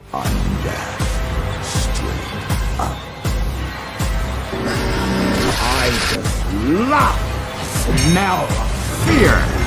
Undead. Straight up. I just love the smell of fear.